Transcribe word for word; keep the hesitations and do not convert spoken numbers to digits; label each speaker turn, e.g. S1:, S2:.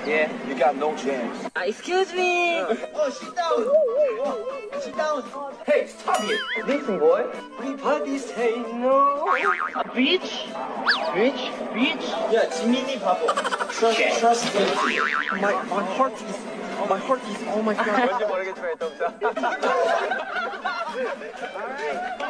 S1: Yeah, you got no chance.
S2: Uh, excuse me.
S1: Oh, sit down. Sit down. Hey, stop it. Listen, boy. Everybody say no.
S2: A beach?
S1: Beach?
S2: Beach?
S1: Yeah, 지민이 바보. Trust, trust me. My, my heart is, my heart is, oh my god. 뭔지 모르겠지만 일단. Alright.